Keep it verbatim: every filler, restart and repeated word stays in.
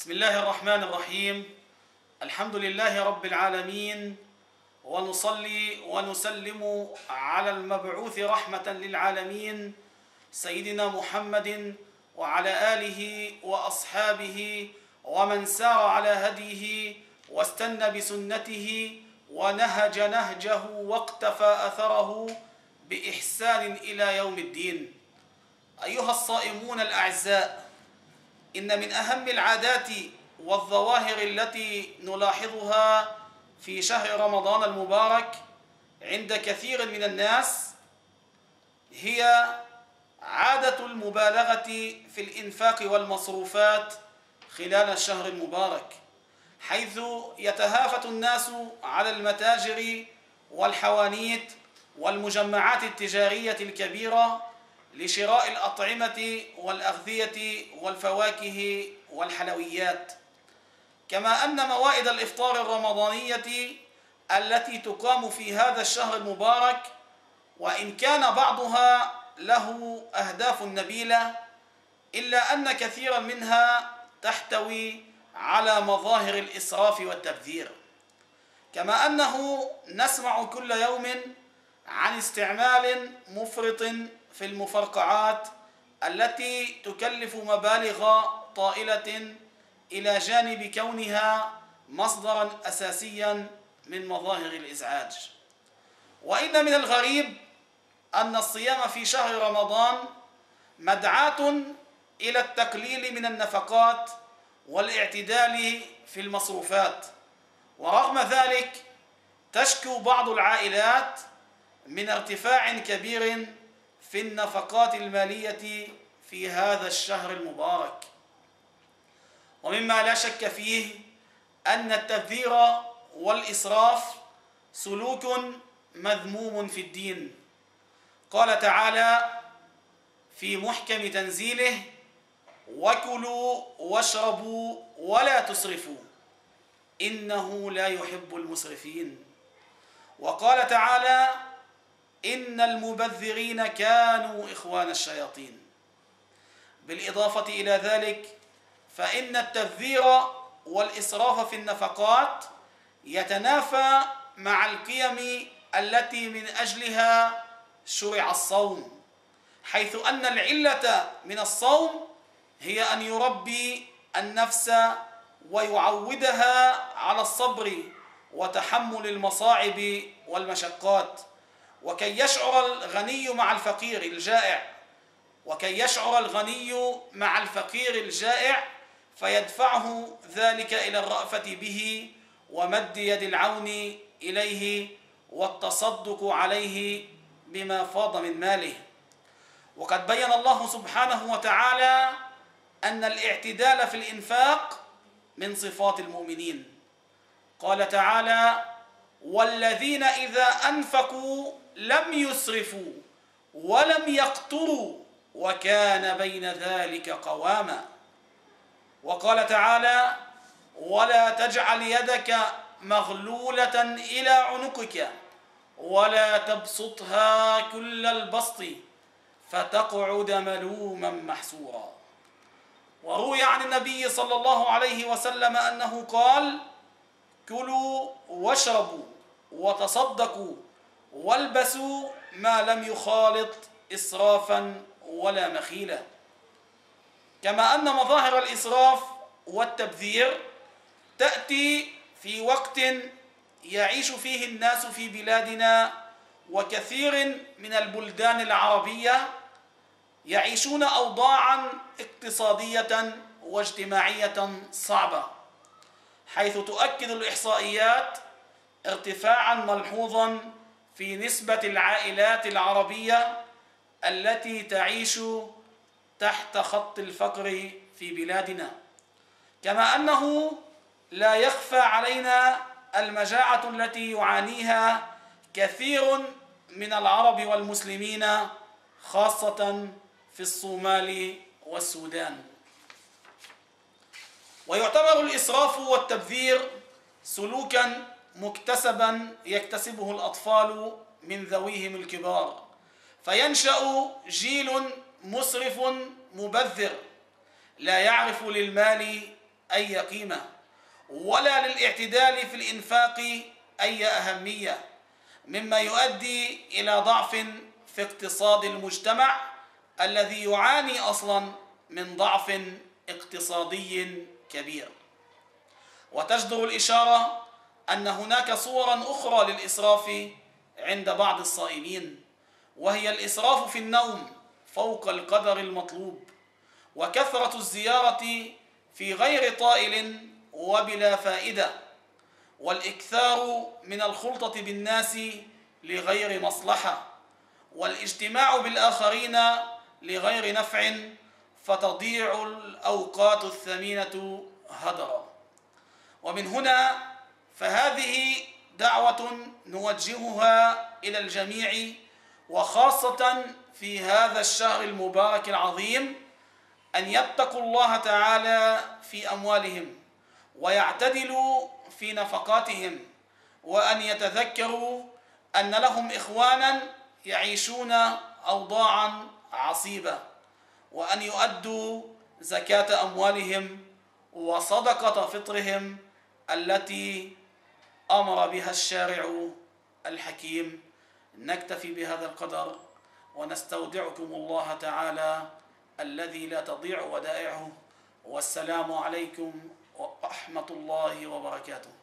بسم الله الرحمن الرحيم. الحمد لله رب العالمين، ونصلي ونسلم على المبعوث رحمة للعالمين سيدنا محمد وعلى آله وأصحابه ومن سار على هديه واستنى بسنته ونهج نهجه واقتفى أثره بإحسان إلى يوم الدين. أيها الصائمون الأعزاء، إن من أهم العادات والظواهر التي نلاحظها في شهر رمضان المبارك عند كثير من الناس هي عادة المبالغة في الإنفاق والمصروفات خلال الشهر المبارك، حيث يتهافت الناس على المتاجر والحوانيت والمجمعات التجارية الكبيرة لشراء الأطعمة والأغذية والفواكه والحلويات، كما أن موائد الإفطار الرمضانية التي تقام في هذا الشهر المبارك وإن كان بعضها له أهداف نبيلة إلا أن كثيرا منها تحتوي على مظاهر الإسراف والتبذير، كما أنه نسمع كل يوم عن استعمال مفرط في المفرقعات التي تكلف مبالغ طائلة إلى جانب كونها مصدرا أساسيا من مظاهر الإزعاج. وإن من الغريب أن الصيام في شهر رمضان مدعاة إلى التقليل من النفقات والاعتدال في المصروفات، ورغم ذلك تشكو بعض العائلات من ارتفاع كبير في النفقات المالية في هذا الشهر المبارك. ومما لا شك فيه أن التبذير والإسراف سلوك مذموم في الدين. قال تعالى في محكم تنزيله: وكلوا واشربوا ولا تسرفوا إنه لا يحب المسرفين. وقال تعالى: إن المبذرين كانوا إخوان الشياطين. بالإضافة إلى ذلك فإن التبذير والإسراف في النفقات يتنافى مع القيم التي من أجلها شرع الصوم، حيث أن العلة من الصوم هي أن يربي النفس ويعودها على الصبر وتحمل المصاعب والمشقات، وكي يشعر الغني مع الفقير الجائع وكي يشعر الغني مع الفقير الجائع فيدفعه ذلك إلى الرأفة به ومد يد العون إليه والتصدق عليه بما فاض من ماله. وقد بين الله سبحانه وتعالى أن الاعتدال في الإنفاق من صفات المؤمنين. قال تعالى: والذين إذا أنفقوا لم يسرفوا ولم يقتروا وكان بين ذلك قواما. وقال تعالى: ولا تجعل يدك مغلولة إلى عنقك ولا تبسطها كل البسط فتقعد ملوما محسورا. وروي عن النبي صلى الله عليه وسلم أنه قال: كلوا واشربوا وتصدقوا والبسوا ما لم يخالط إسرافا ولا مخيلا. كما أن مظاهر الإسراف والتبذير تأتي في وقت يعيش فيه الناس في بلادنا وكثير من البلدان العربية يعيشون أوضاعا اقتصادية واجتماعية صعبة، حيث تؤكد الإحصائيات ارتفاعا ملحوظا في نسبة العائلات العربية التي تعيش تحت خط الفقر في بلادنا. كما أنه لا يخفى علينا المجاعة التي يعانيها كثير من العرب والمسلمين خاصة في الصومال والسودان. ويعتبر الإسراف والتبذير سلوكا مكتسبا يكتسبه الأطفال من ذويهم الكبار، فينشأ جيل مسرف مبذر لا يعرف للمال أي قيمة، ولا للاعتدال في الإنفاق أي أهمية، مما يؤدي إلى ضعف في اقتصاد المجتمع الذي يعاني أصلا من ضعف اقتصادي كبير. وتجدر الإشارة أن هناك صورا أخرى للإسراف عند بعض الصائمين، وهي الإسراف في النوم فوق القدر المطلوب، وكثرة الزيارة في غير طائل وبلا فائدة، والإكثار من الخلطة بالناس لغير مصلحة، والاجتماع بالآخرين لغير نفع، فتضيع الأوقات الثمينة هدرا. ومن هنا فهذه دعوة نوجهها إلى الجميع، وخاصة في هذا الشهر المبارك العظيم، أن يتقوا الله تعالى في أموالهم، ويعتدلوا في نفقاتهم، وأن يتذكروا أن لهم إخوانا يعيشون أوضاعا عصيبة، وأن يؤدوا زكاة أموالهم وصدقة فطرهم التي أمر بها الشارع الحكيم. نكتفي بهذا القدر، ونستودعكم الله تعالى الذي لا تضيع ودائعه، والسلام عليكم ورحمة الله وبركاته.